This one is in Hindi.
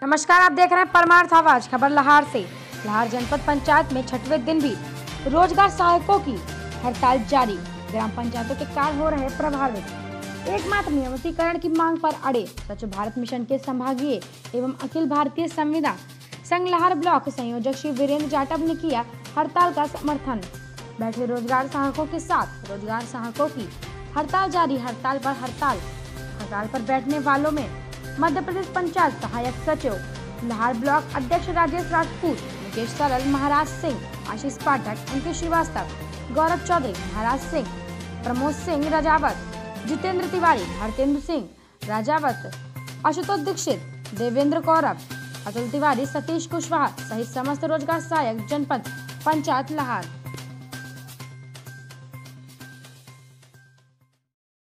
नमस्कार, आप देख रहे हैं परमार्थ आवाज। खबर लाहौर से। लाहौर जनपद पंचायत में छठवें दिन भी रोजगार सहायकों की हड़ताल जारी। ग्राम पंचायतों के कार्य हो रहे प्रभावित। एकमात्र नियमितीकरण की मांग पर अड़े स्वच्छ भारत मिशन के संभागीय एवं अखिल भारतीय संविदा संघ लाहौर ब्लॉक संयोजक श्री वीरेंद्र जाटव ने किया हड़ताल का समर्थन। बैठे रोजगार सहायकों के साथ रोजगार सहायकों की हड़ताल जारी। हड़ताल पर बैठने वालों में मध्य प्रदेश पंचायत सहायक सचिव लाहौर ब्लॉक अध्यक्ष राजेश राजपूत, मुकेश सरल, महाराज सिंह, आशीष पाठक, अंकित श्रीवास्तव, गौरव चौधरी, महाराज सिंह, प्रमोद सिंह राजावत, जितेंद्र तिवारी, भारतेंद्र सिंह राजावत, आशुतोष दीक्षित, देवेंद्र कौरव, अतुल तिवारी, सतीश कुशवाहा सहित समस्त रोजगार सहायक जनपद पंचायत लाहौर।